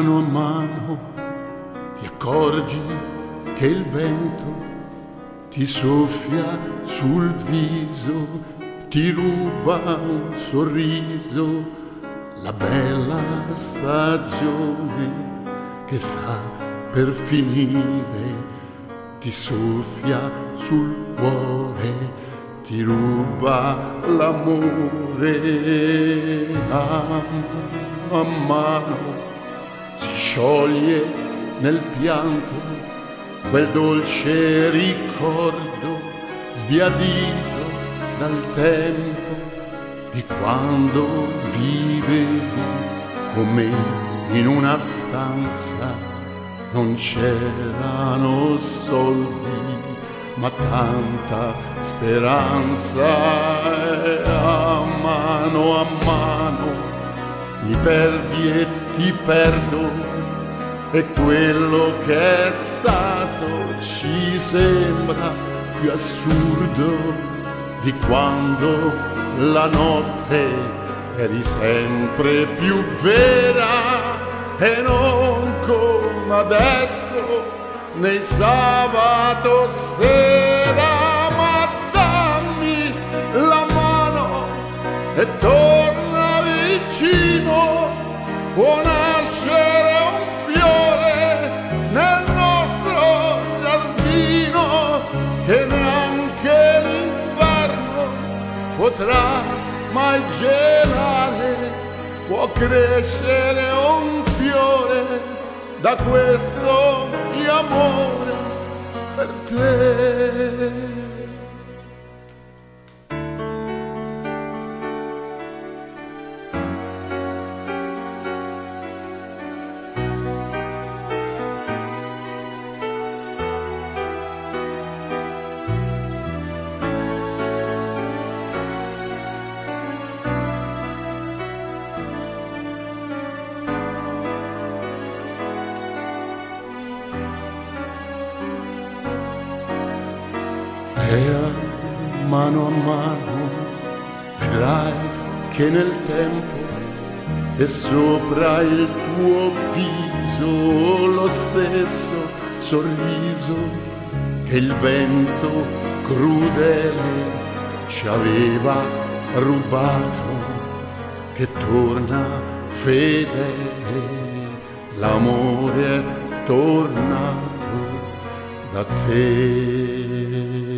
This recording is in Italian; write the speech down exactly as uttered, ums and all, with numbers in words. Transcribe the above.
mano a mano ti accorgi che il vento ti soffia sul viso, ti ruba un sorriso, la bella stagione che sta per finire, ti soffia sul cuore, ti ruba l'amore. A mano a mano si scioglie nel pianto quel dolce ricordo sbiadito dal tempo di quando vivevi con me in una stanza. Non c'erano soldi ma tanta speranza, e a mano a mano mi perdi e ti perdo, e quello che è stato ci sembra più assurdo di quando la notte eri sempre più vera, e non come adesso nei sabato sera. Ma dammi la mano e torna vicino, può nascere un fiore nel nostro giardino che neanche l'inverno potrà mai gelare, può crescere un fiore da questo mio amore per te. E a mano a mano vedrai che nel tempo è sopra il tuo viso lo stesso sorriso che il vento crudele ci aveva rubato, che torna fedele, l'amore è tornato da te.